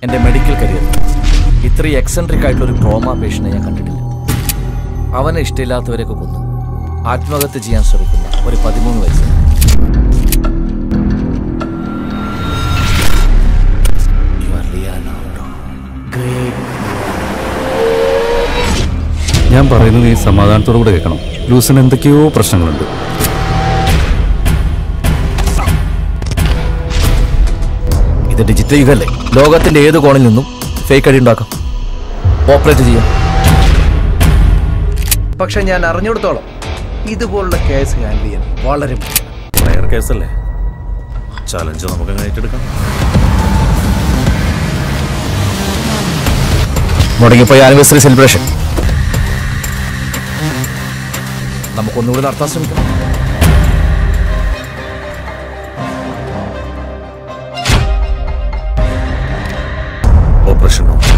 എൻ്റെ medical career ഇത്രയും eccentric ആയിട്ടുള്ളൊരു ട്രോമ പേഷ്യനെ ഞാൻ കണ്ടിട്ടില്ല. അവനെ ഇഷ്ടമില്ലാത്തവരെയൊക്കെ കൊന്നു ആത്മഹത്യ ചെയ്യാൻ ശ്രമിക്കുന്ന ഒരു 13 വയസ്സ്. ഞാൻ പറയുന്നത് ഈ സമാധാനത്തോടു കൂടെ കേൾക്കണം. ലൂസിന് എന്തൊക്കെയോ പ്രശ്നങ്ങളുണ്ട്. ഇത് ഡിജിറ്റൽ യുഗല്ലേ. ലോകത്തിന്റെ ഏത് കോണിൽ നിന്നും ഫേക്ക് ഐഡി ഉണ്ടാക്കാം, ഓപ്പറേറ്റ് ചെയ്യാം. പക്ഷെ ഞാൻ അറിഞ്ഞെടുത്തോളം ഇതുപോലുള്ള കേസ് ഹാൻഡിൽ ചെയ്യാൻ വളരെ റയർ കേസല്ലേ, ചലഞ്ച് നമുക്ക് ഏറ്റെടുക്കാം. മുടങ്ങിപ്പോയ ആനിവേഴ്സറി സെലിബ്രേഷൻ നമുക്കൊന്നുകൂടി നടത്താൻ ശ്രമിക്കാം. ഓപ്പറേഷൻ